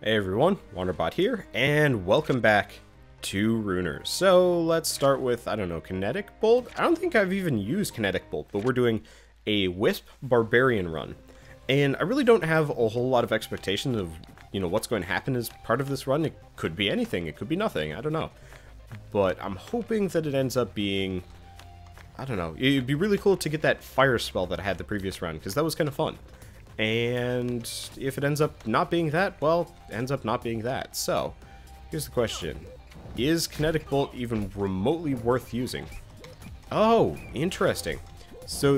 Hey everyone, Wanderbot here, and welcome back to Runers. So let's start with, I don't know, Kinetic Bolt? I don't think I've even used Kinetic Bolt, but we're doing a Wisp Barbarian run. And I really don't have a whole lot of expectations of, what's going to happen as part of this run. It could be anything, it could be nothing, I don't know. But I'm hoping that it ends up being, I don't know, it'd be really cool to get that fire spell that I had the previous run, because that was kind of fun. And if it ends up not being that, well, it ends up not being that. So, here's the question. Is Kinetic Bolt even remotely worth using? Oh, interesting. So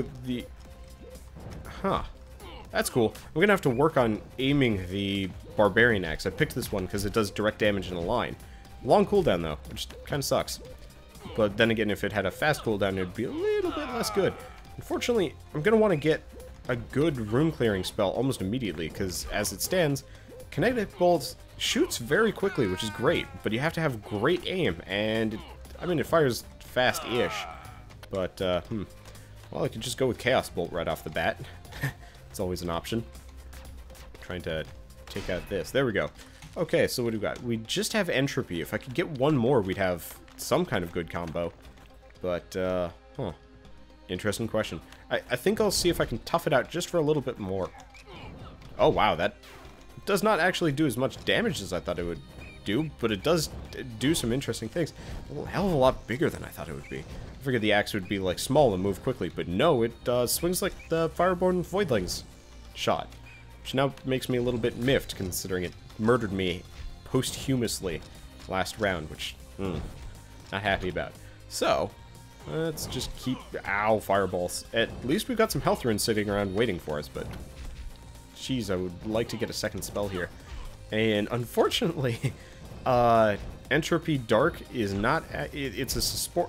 that's cool. I'm gonna have to work on aiming the Barbarian Axe. I picked this one because it does direct damage in a line. Long cooldown though, which kind of sucks. But then again, if it had a fast cooldown, it'd be a little bit less good. Unfortunately, I'm gonna want to get a good rune clearing spell almost immediately, because as it stands, Kinetic Bolt shoots very quickly, which is great, but you have to have great aim, and it fires fast-ish, but well, I could just go with Chaos Bolt right off the bat. It's always an option. Trying to take out this. There we go. Okay, so what do we got? We just have Entropy. If I could get one more, we'd have some kind of good combo, but interesting question. I think I'll see if I can tough it out just for a little bit more. Oh wow, that does not actually do as much damage as I thought it would do, but it does do some interesting things. A hell of a lot bigger than I thought it would be. I figured the axe would be like small and move quickly, but no, it swings like the Fireborn Voidling's shot, which now makes me a little bit miffed considering it murdered me posthumously last round, which not happy about. So let's just keep... Ow, fireballs. At least we've got some health runes sitting around waiting for us, but... Jeez, I would like to get a second spell here. And unfortunately, Entropy Dark is not... It's a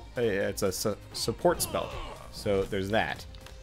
support spell. So there's that.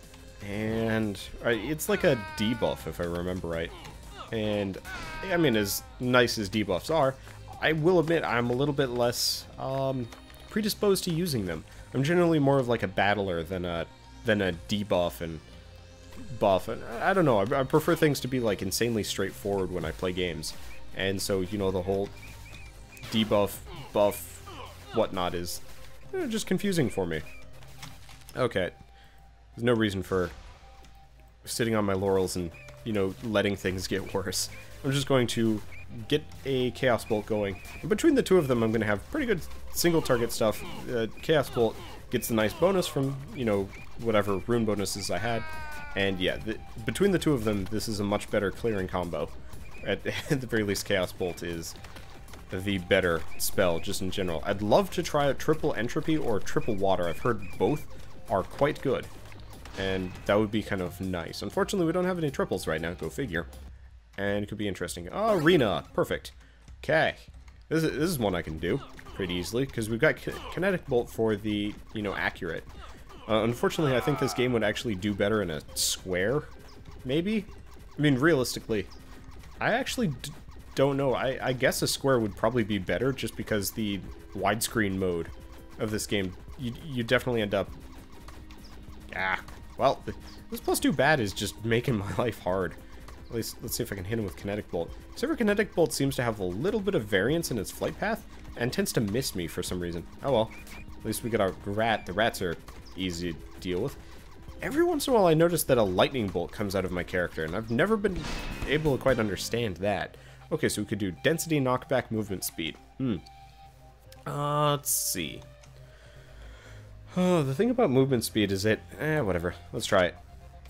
And it's like a debuff, if I remember right. And, as nice as debuffs are, I will admit I'm a little bit less predisposed to using them. I'm generally more of like a battler than a debuff and buff. And I don't know, I prefer things to be like insanely straightforward when I play games. And so, the whole debuff, buff, whatnot is just confusing for me. Okay. There's no reason for sitting on my laurels and, letting things get worse. I'm just going to get a Chaos Bolt going. And between the two of them, I'm going to have pretty good single target stuff. Chaos Bolt gets the nice bonus from, whatever rune bonuses I had. And yeah, between the two of them, this is a much better clearing combo. At the very least, Chaos Bolt is the better spell, just in general. I'd love to try a triple Entropy or triple Water. I've heard both are quite good. And that would be kind of nice. Unfortunately, we don't have any triples right now, go figure. And it could be interesting. Oh, Arena. Perfect. Okay. This is one I can do pretty easily, because we've got Kinetic Bolt for the, accurate. Unfortunately, I think this game would actually do better in a square, maybe? Realistically, I actually don't know. I guess a square would probably be better, just because the widescreen mode of this game, you definitely end up... well, this +2 bad is just making my life hard. At least, let's see if I can hit him with Kinetic Bolt. Except Kinetic Bolt seems to have a little bit of variance in its flight path, and tends to miss me for some reason. Oh well. At least we got our rat. The rats are easy to deal with. Every once in a while I notice that a lightning bolt comes out of my character, and I've never been able to quite understand that. Okay, so we could do density, knockback, movement speed. Let's see. Oh, the thing about movement speed is whatever. Let's try it.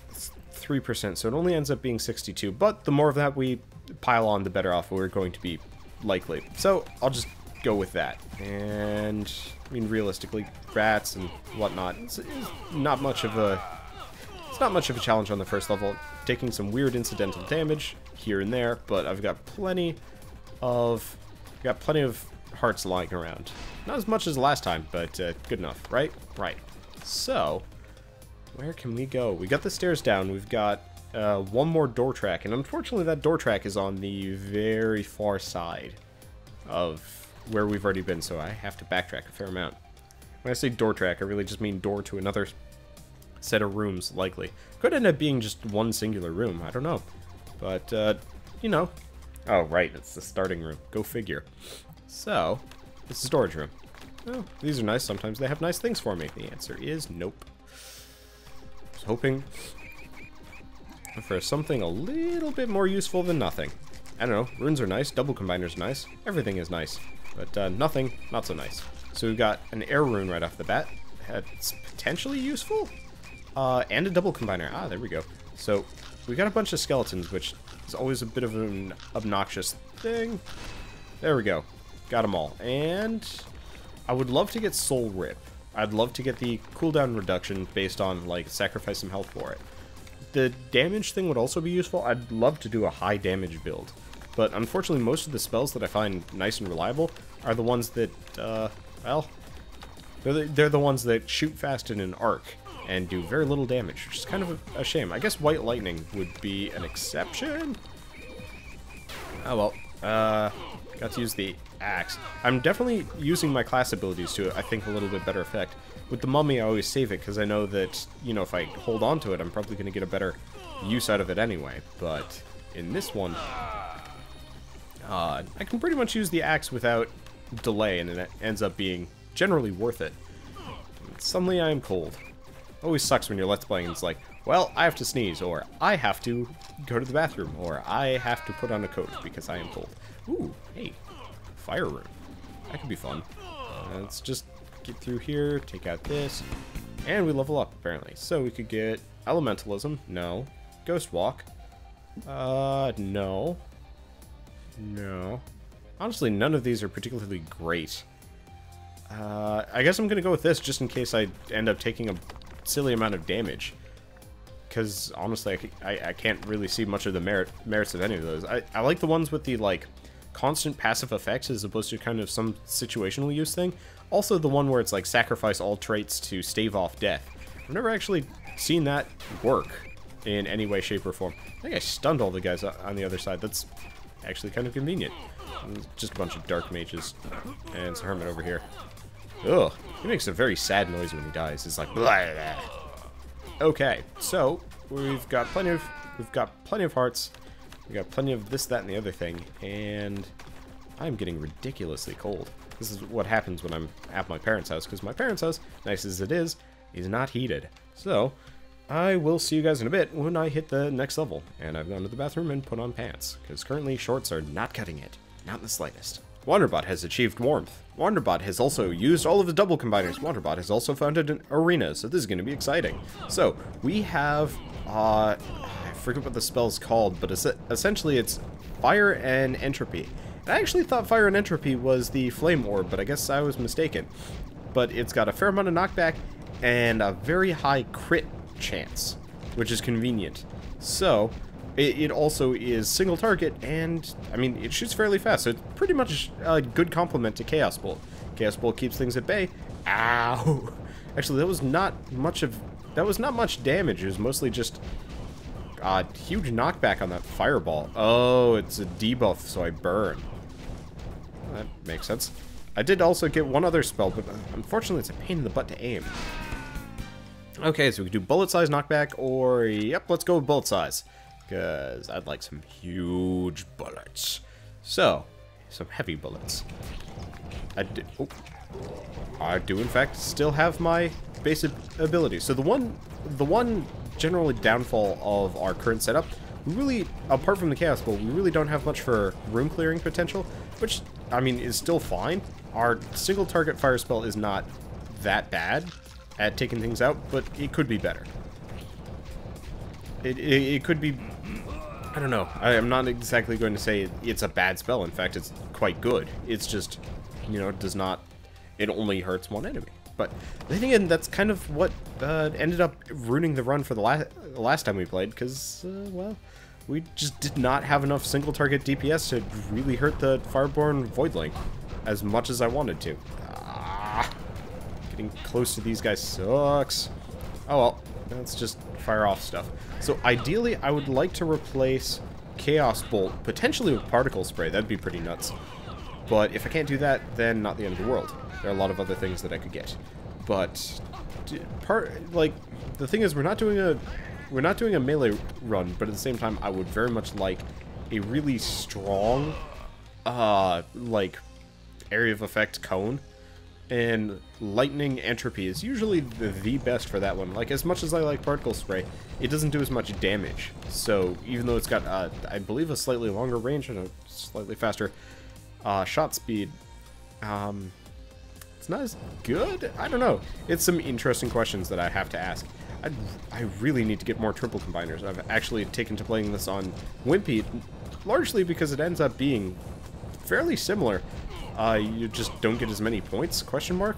3%, so it only ends up being 62, but the more of that we pile on, the better off we're going to be, likely. So, I'll just go with that. And, realistically, rats and whatnot, it's not much of a challenge on the first level. Taking some weird incidental damage here and there, but I've got plenty of hearts lying around. Not as much as last time, but good enough, right? Right. So, where can we go? We got the stairs down. We've got one more door track, and unfortunately that door track is on the very far side of where we've already been, so I have to backtrack a fair amount. When I say door track, I really just mean door to another set of rooms, likely. Could end up being just one singular room, I don't know. But, Oh, right, it's the starting room. Go figure. So, it's the storage room. Oh, these are nice. Sometimes they have nice things for me. The answer is nope. I was hoping for something a little bit more useful than nothing. I don't know. Runes are nice. Double combiners nice. Everything is nice. But nothing, not so nice. So we've got an air rune right off the bat. That's potentially useful. And a double combiner. Ah, there we go. So we got a bunch of skeletons, which is always a bit of an obnoxious thing. There we go. Got them all. And I would love to get Soul Rip. I'd love to get the cooldown reduction based on, like, sacrifice some health for it. The damage thing would also be useful. I'd love to do a high damage build. But unfortunately, most of the spells that I find nice and reliable are the ones that, well, they're the ones that shoot fast in an arc and do very little damage, which is kind of a shame. I guess White Lightning would be an exception. Oh well, got to use the axe. I'm definitely using my class abilities to, I think, a little bit better effect. With the mummy, I always save it because I know that, you know, if I hold on to it, I'm probably going to get a better use out of it anyway. But in this one, I can pretty much use the axe without delay, and it ends up being generally worth it. Suddenly I am cold. Always sucks when you're Let's Playing and it's like, well, I have to sneeze, or I have to go to the bathroom, or I have to put on a coat because I am cold. Ooh, hey, fire room. That could be fun. Let's just get through here, take out this, and we level up, apparently. So we could get Elementalism, no. Ghost Walk, no. No. Honestly, none of these are particularly great. I guess I'm gonna go with this just in case I end up taking a silly amount of damage. Because, honestly, I can't really see much of the merits of any of those. I like the ones with the, like, constant passive effects as opposed to kind of some situational use thing. Also the one where it's like sacrifice all traits to stave off death. I've never actually seen that work in any way, shape, or form. I think I stunned all the guys on the other side. That's actually kind of convenient. Just a bunch of dark mages. And it's a hermit over here. Ugh, he makes a very sad noise when he dies. It's like blah, blah. Okay, so we've got plenty of hearts. We got plenty of this, that, and the other thing, and I'm getting ridiculously cold. This is what happens when I'm at my parents' house, because my parents' house, nice as it is not heated. So, I will see you guys in a bit when I hit the next level, and I've gone to the bathroom and put on pants, because currently shorts are not cutting it. Not in the slightest. Wanderbot has achieved warmth. Wanderbot has also used all of the double combiners. Wanderbot has also founded an arena, so this is going to be exciting. So, we have, I forget what the spell's called, but essentially it's Fire and Entropy. And I actually thought Fire and Entropy was the Flame Orb, but I guess I was mistaken. But it's got a fair amount of knockback and a very high crit chance, which is convenient. So, it also is single target, and, I mean, it shoots fairly fast, so it's pretty much a good complement to Chaos Bolt. Chaos Bolt keeps things at bay. Ow! Actually, that was not much damage. It was mostly just huge knockback on that fireball. Oh, it's a debuff, so I burn. That makes sense. I did also get one other spell, but unfortunately it's a pain in the butt to aim. Okay, so we can do bullet size knockback, or, yep, let's go with bullet size. Because I'd like some huge bullets. So, some heavy bullets. I do in fact still have my basic ability. So the one generally downfall of our current setup, we really, apart from the Chaos Bolt, we really don't have much for room clearing potential, which, I mean, is still fine. Our single target fire spell is not that bad at taking things out, but it could be better. It could be, I don't know. I am not exactly going to say it's a bad spell. In fact, it's quite good. It's just, you know, it only hurts one enemy. But then again, that's kind of what ended up ruining the run for the last time we played, because, well, we just did not have enough single target DPS to really hurt the Fireborn Voidling as much as I wanted to. Getting close to these guys sucks. Oh well, let's just fire off stuff. So ideally, I would like to replace Chaos Bolt, potentially with Particle Spray. That'd be pretty nuts. But if I can't do that, then not the end of the world. There are a lot of other things that I could get. But the thing is, we're not doing a melee run, but at the same time, I would very much like a really strong, like, area of effect cone. And lightning entropy is usually the best for that one. Like, as much as I like particle spray, it doesn't do as much damage. So, even though it's got, I believe, a slightly longer range and a slightly faster shot speed, it's not as good? I don't know. It's some interesting questions that I have to ask. I really need to get more triple combiners. I've actually taken to playing this on Wimpy, largely because it ends up being fairly similar. You just don't get as many points, question mark.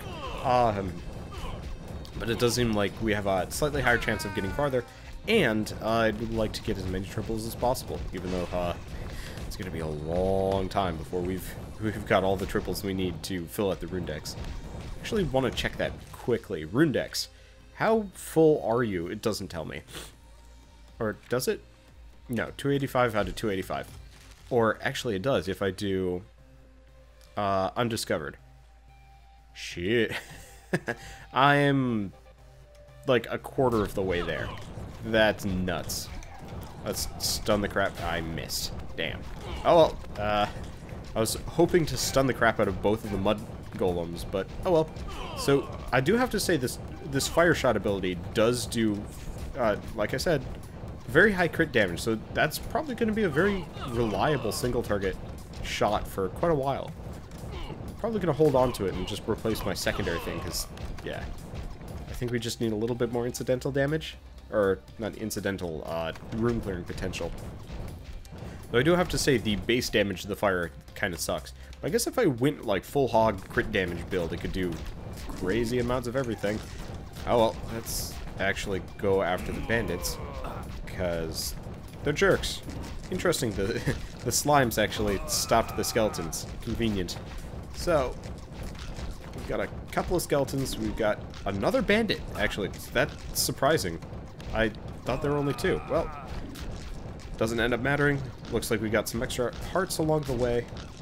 But it does seem like we have a slightly higher chance of getting farther, and I'd like to get as many triples as possible, even though it's going to be a long time before we've got all the triples we need to fill out the Runedex. Actually want to check that quickly. Runedex. How full are you? It doesn't tell me. Or does it? No, 285 out of 285. Or actually it does if I do undiscovered. Shit. I am like a quarter of the way there. That's nuts. Let's stun the crap. I missed. Damn. Oh well. I was hoping to stun the crap out of both of the mud golems, but oh well. So I do have to say this fire shot ability does do, like I said, very high crit damage. So that's probably going to be a very reliable single target shot for quite a while. Probably going to hold on to it and just replace my secondary thing, because, yeah. I think we just need a little bit more incidental damage. Or, not incidental, rune clearing potential. Though I do have to say, the base damage of the fire kind of sucks. But I guess if I went, like, full hog crit damage build, it could do crazy amounts of everything. Oh well, let's actually go after the bandits, because they're jerks. Interesting, the slimes actually stopped the skeletons. Convenient. So, we've got a couple of skeletons, we've got another bandit, actually. That's surprising. I thought there were only two. Well, doesn't end up mattering. Looks like we got some extra hearts along the way.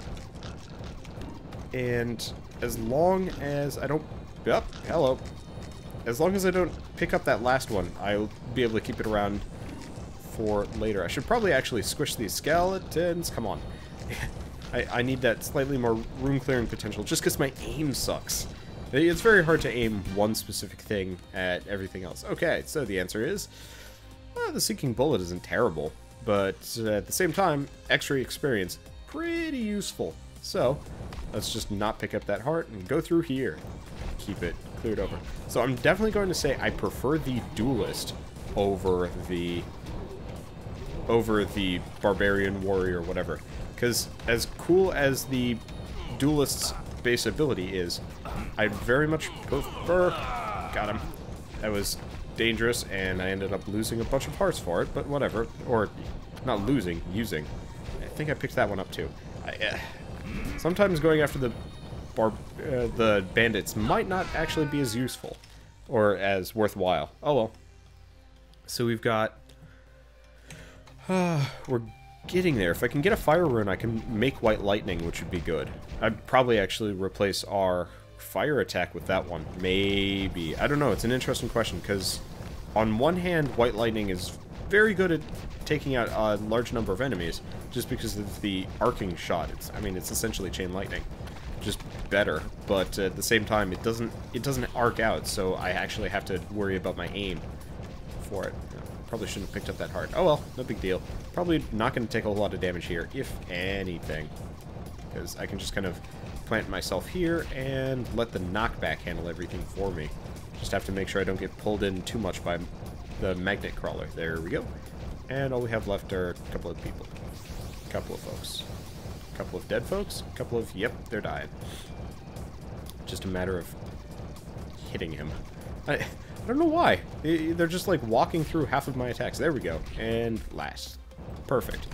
And as long as I don't... Yep, hello. As long as I don't pick up that last one, I'll be able to keep it around for later. I should probably actually squish these skeletons. Come on. I need that slightly more room clearing potential, just because my aim sucks. It's very hard to aim one specific thing at everything else. Okay, so the answer is, the Seeking Bullet isn't terrible, but at the same time, extra experience, pretty useful. So, let's just not pick up that heart and go through here. Keep it cleared over. So I'm definitely going to say I prefer the Duelist over the Barbarian Warrior, whatever. Because as cool as the Duelist's base ability is, I'd very much prefer... Got him. That was dangerous, and I ended up losing a bunch of hearts for it, but whatever. Or, not losing, using. I think I picked that one up too. Sometimes going after the bandits might not actually be as useful, or as worthwhile. Oh well. So we've got... we're getting there. If I can get a fire rune, I can make white lightning, which would be good. I'd probably actually replace our fire attack with that one. Maybe. I don't know. It's an interesting question, because on one hand, white lightning is very good at taking out a large number of enemies, just because of the arcing shot. I mean, it's essentially chain lightning. Just better, but at the same time, it doesn't arc out, so I actually have to worry about my aim for it. Probably shouldn't have picked up that heart. Oh well, no big deal. Probably not going to take a whole lot of damage here, if anything. Because I can just kind of plant myself here and let the knockback handle everything for me. Just have to make sure I don't get pulled in too much by the magnet crawler. There we go. And all we have left are a couple of people. A couple of folks. A couple of dead folks. A couple of... Yep, they're dying. Just a matter of hitting him. I don't know why. They're just like walking through half of my attacks. There we go. And last. Perfect.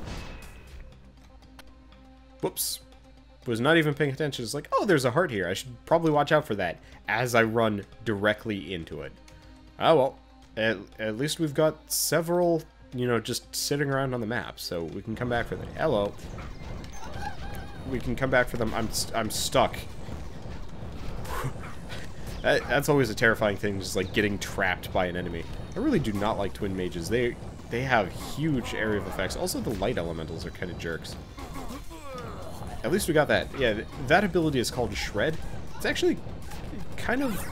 Whoops. Was not even paying attention. It's like, oh, there's a heart here. I should probably watch out for that as I run directly into it. Oh, well. At least we've got several, you know, just sitting around on the map, so we can come back for them. Hello. We can come back for them. I'm stuck. That's always a terrifying thing, just like getting trapped by an enemy. I really do not like twin mages. They they have huge area of effects. Also, the light elementals are kind of jerks. At least we got that. Yeah, that ability is called Shred. It's actually kind of...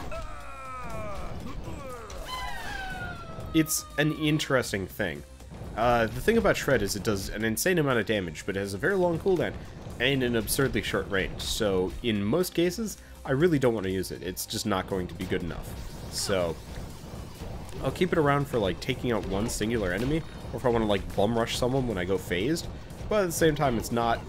It's an interesting thing. The thing about Shred is it does an insane amount of damage, but it has a very long cooldown and an absurdly short range. So, in most cases, I really don't want to use it. It's just not going to be good enough. So, I'll keep it around for, like, taking out one singular enemy, or if I want to, like, bum rush someone when I go phased. But at the same time, it's not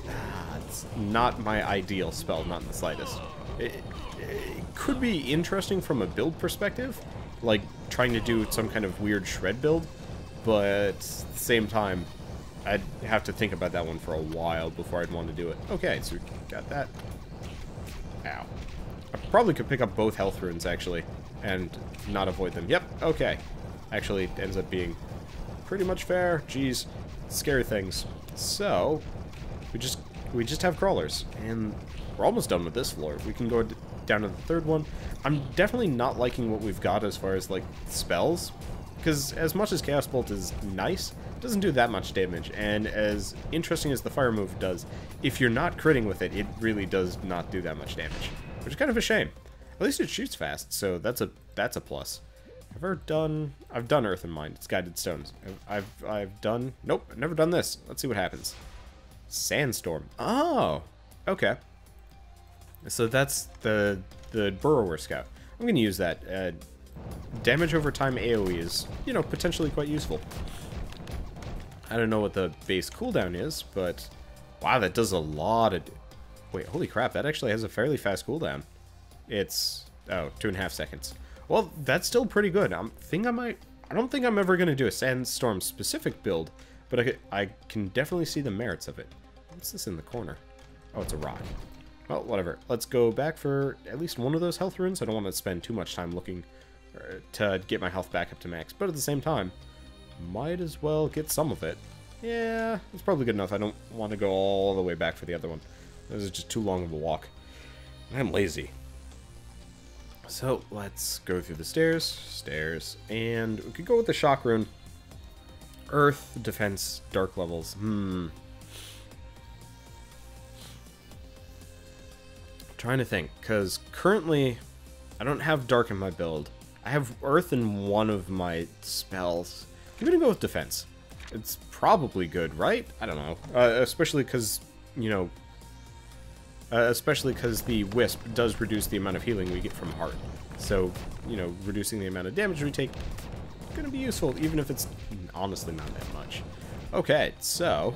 my ideal spell, not in the slightest. It could be interesting from a build perspective, like trying to do some kind of weird Shred build, but at the same time, I'd have to think about that one for a while before I'd want to do it. Okay, so we got that. Ow. I probably could pick up both health runes, actually, and not avoid them. Yep, okay. Actually, it ends up being pretty much fair. Jeez, scary things. So, we just have crawlers, and we're almost done with this floor. We can go down to the third one. I'm definitely not liking what we've got as far as, like, spells, because as much as Chaos Bolt is nice, it doesn't do that much damage, and as interesting as the fire move does, if you're not critting with it, it really does not do that much damage, which is kind of a shame. At least it shoots fast, so that's a plus. I've done Earth and Mind. It's Guided Stones. I've done... Nope, I've never done this. Let's see what happens. Sandstorm. Oh, okay. So that's the Burrower Scout. I'm going to use that. Damage over time AoE is, you know, potentially quite useful. I don't know what the base cooldown is, but wow, that does a lot of... Wait, holy crap, that actually has a fairly fast cooldown. It's... oh, 2.5 seconds. Well, that's still pretty good. I don't think I'm ever going to do a Sandstorm specific build, but I can definitely see the merits of it. What's this in the corner? Oh, it's a rock. Well, whatever. Let's go back for at least one of those health runes. I don't want to spend too much time looking to get my health back up to max, but at the same time, might as well get some of it. Yeah, it's probably good enough. I don't want to go all the way back for the other one. This is just too long of a walk. I'm lazy. So, let's go through the stairs, and we could go with the shock rune. Earth, defense, dark levels. Trying to think, because currently I don't have dark in my build. I have earth in one of my spells. I'm gonna go with defense. It's probably good, right? I don't know. Especially because, you know, especially because the Wisp does reduce the amount of healing we get from Heart. So, you know, reducing the amount of damage we take is going to be useful, even if it's honestly not that much. Okay, so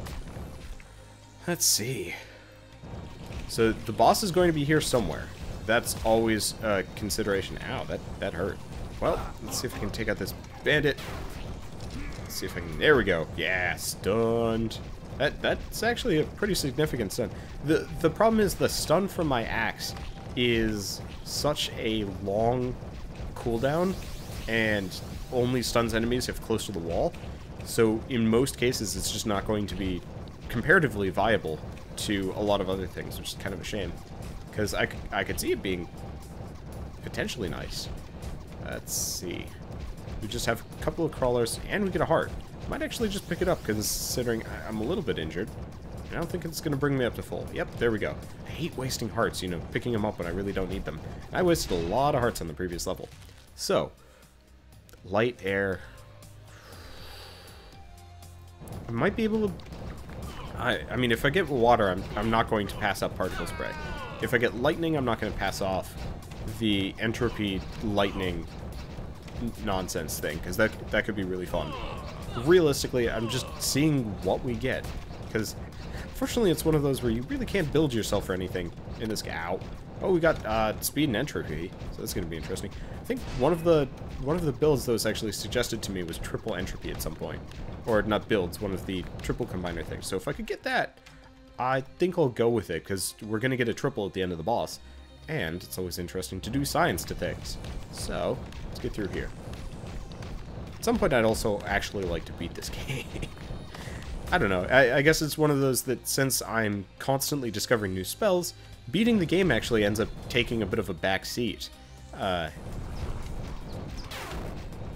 let's see. So the boss is going to be here somewhere. That's always a consideration. Ow, that hurt. Well, let's see if I can take out this bandit. Let's see if I can... There we go. Yeah, stunned. That's actually a pretty significant stun. The problem is the stun from my axe is such a long cooldown and only stuns enemies if close to the wall. So in most cases, it's just not going to be comparatively viable to a lot of other things, which is kind of a shame. Because I could see it being potentially nice. Let's see. We just have a couple of crawlers, and we get a heart. Might actually just pick it up, considering I'm a little bit injured. I don't think it's going to bring me up to full. Yep, there we go. I hate wasting hearts, you know, picking them up when I really don't need them. I wasted a lot of hearts on the previous level. So, light, air. I might be able to... I mean, if I get water, I'm not going to pass up particle spray. If I get lightning, I'm not going to pass off the entropy lightning nonsense thing, because that could be really fun. Realistically, I'm just seeing what we get, because fortunately it's one of those where you really can't build yourself for anything in this game. Ow. Oh, we got speed and entropy, so that's going to be interesting. I think one of the builds that was actually suggested to me was triple entropy at some point, or not builds, one of the triple combiner things. So if I could get that, I think I'll go with it, because we're going to get a triple at the end of the boss, and it's always interesting to do science to things. So let's get through here. At some point, I'd also actually like to beat this game. I don't know. I guess it's one of those that since I'm constantly discovering new spells, beating the game actually ends up taking a bit of a back seat.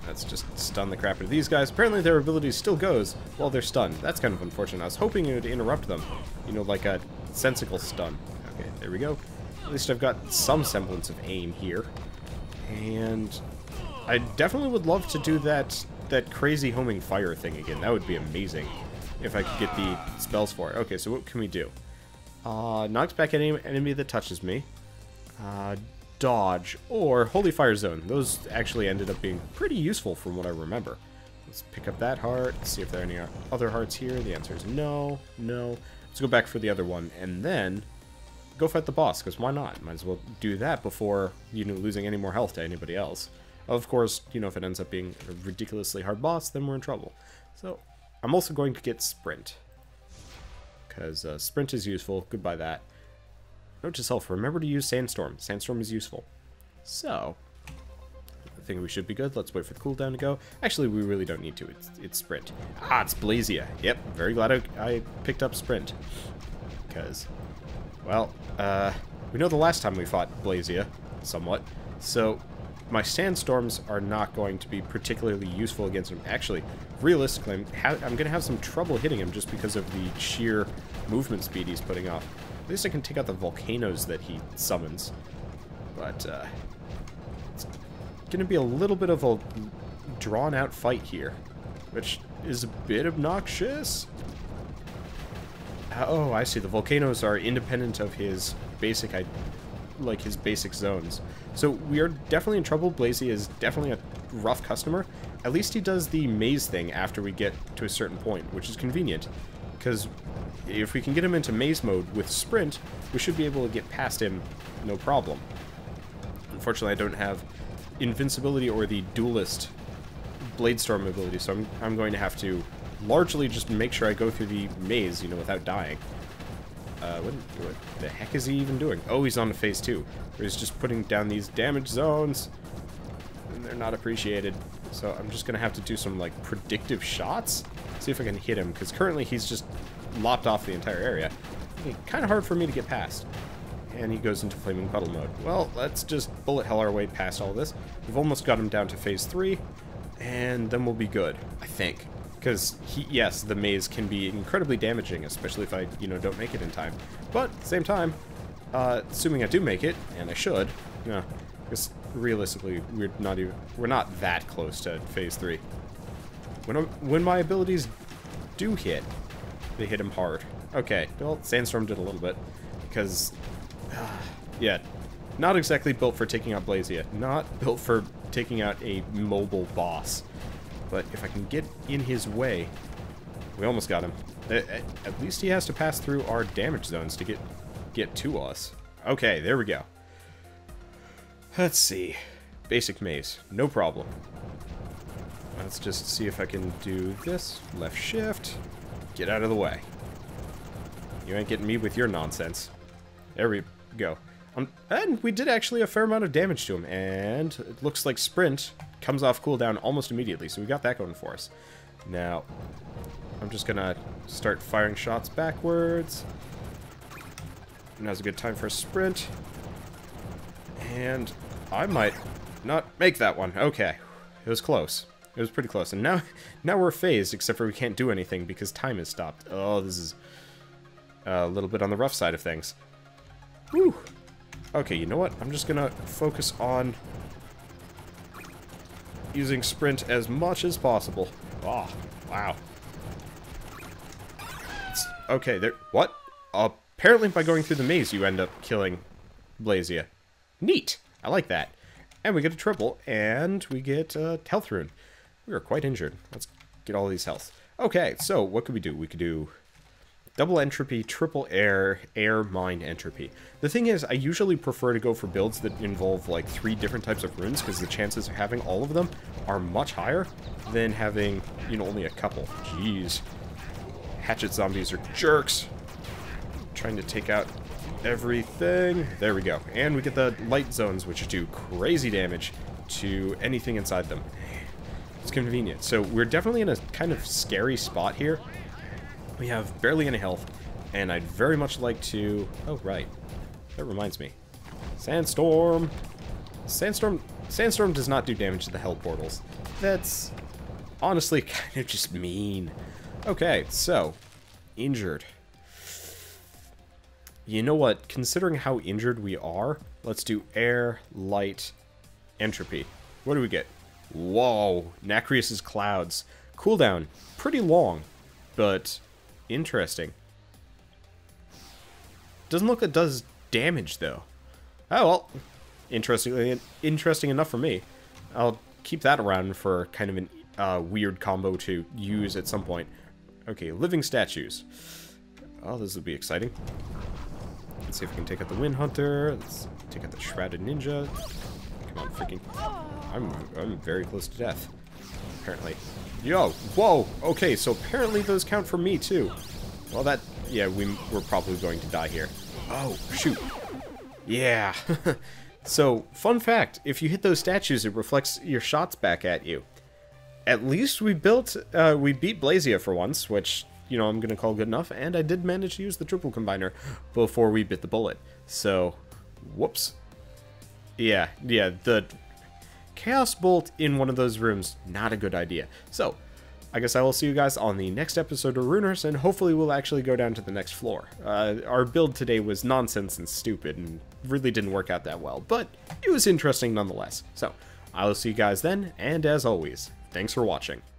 Let's just stun the crap out of these guys. Apparently their ability still goes while they're stunned. That's kind of unfortunate. I was hoping it would interrupt them. You know, like a sensical stun. Okay, there we go. At least I've got some semblance of aim here. And I definitely would love to do that crazy homing fire thing again. That would be amazing if I could get the spells for it. Okay, so what can we do? Knocks back any enemy that touches me. Dodge, or Holy Fire Zone. Those actually ended up being pretty useful from what I remember. Let's pick up that heart, see if there are any other hearts here. The answer is no, no. Let's go back for the other one, and then go fight the boss, because why not? Might as well do that before, you know, losing any more health to anybody else. Of course, you know, if it ends up being a ridiculously hard boss, then we're in trouble. So, I'm also going to get Sprint, because Sprint is useful. Goodbye that. Note to self, remember to use Sandstorm. Sandstorm is useful. So, I think we should be good. Let's wait for the cooldown to go. Actually, we really don't need to. It's Sprint. Ah, it's Blazia. Yep, very glad I picked up Sprint. Because, well, we know the last time we fought Blazia, somewhat. So, my Sandstorms are not going to be particularly useful against him. Actually, realistically, I'm going to have some trouble hitting him just because of the sheer movement speed he's putting off. At least I can take out the volcanoes that he summons. But, it's going to be a little bit of a drawn-out fight here, which is a bit obnoxious. Oh, I see. The volcanoes are independent of his basic, like, his basic zones. So we are definitely in trouble. Blazia is definitely a rough customer. At least he does the maze thing after we get to a certain point, which is convenient. Because if we can get him into maze mode with Sprint, we should be able to get past him no problem. Unfortunately, I don't have invincibility or the duelist Bladestorm ability, so I'm going to have to largely just make sure I go through the maze, you know, without dying. What the heck is he even doing? Oh, he's on to phase 2, where he's just putting down these damage zones, and they're not appreciated. So I'm just going to have to do some, like, predictive shots, see if I can hit him, because currently he's just lopped off the entire area. Kind of hard for me to get past. And he goes into Flaming Puddle mode. Well, let's just bullet hell our way past all this. We've almost got him down to phase 3, and then we'll be good, I think. Because, yes, the maze can be incredibly damaging, especially if I, you know, don't make it in time. But, at the same time, assuming I do make it, and I should, because realistically, we're not that close to phase 3. When my abilities do hit, they hit him hard. Okay, well, Sandstorm did a little bit, because, yeah, not exactly built for taking out Blazia, not built for taking out a mobile boss. But if I can get in his way, we almost got him. At least he has to pass through our damage zones to get to us. Okay, there we go. Let's see. Basic maze, no problem. Let's just see if I can do this. Left shift. Get out of the way. You ain't getting me with your nonsense. There we go. And we did actually a fair amount of damage to him, and it looks like Sprint comes off cooldown almost immediately, so we got that going for us. Now, I'm just gonna start firing shots backwards. Now's a good time for a sprint. And I might not make that one. Okay, it was close. It was pretty close. And now we're phased, except for we can't do anything because time has stopped. Oh, this is a little bit on the rough side of things. Whew. Okay, you know what? I'm just gonna focus on using Sprint as much as possible. Oh, wow. Okay, there... What? Apparently by going through the maze you end up killing Blazia. Neat! I like that. And we get a triple, and we get a health rune. We are quite injured. Let's get all these health. Okay, so what could we do? We could do double entropy, triple air, mine entropy. The thing is, I usually prefer to go for builds that involve like 3 different types of runes, because the chances of having all of them are much higher than having, you know, only a couple. Jeez. Hatchet zombies are jerks. Trying to take out everything. There we go. And we get the light zones, which do crazy damage to anything inside them. It's convenient. So we're definitely in a kind of scary spot here. We have barely any health, and I'd very much like to... Oh, right. That reminds me. Sandstorm! Sandstorm does not do damage to the hell portals. That's honestly kind of just mean. Okay, so, injured. You know what? Considering how injured we are, let's do air, light, entropy. What do we get? Whoa, Nacreus's clouds. Cooldown, pretty long, but interesting. Doesn't look like it does damage, though. Oh, well, interesting enough for me. I'll keep that around for kind of a weird combo to use at some point. Okay, living statues. Oh, this will be exciting. Let's see if we can take out the Wind Hunter. Let's take out the Shrouded Ninja. Come on, freaking... I'm very close to death, apparently. Yo, whoa, okay, so apparently those count for me, too. Well, that... yeah, we're probably going to die here. Oh, shoot. Yeah. So, fun fact, if you hit those statues, it reflects your shots back at you. At least we beat Blazia for once, which, you know, I'm going to call good enough, and I did manage to use the triple combiner before we bit the bullet. So, whoops. Yeah, the Chaos Bolt in one of those rooms, not a good idea. So, I guess I will see you guys on the next episode of Runers, and hopefully we'll actually go down to the next floor. Our build today was nonsense and stupid, and really didn't work out that well, but it was interesting nonetheless. So, I will see you guys then, and as always, thanks for watching.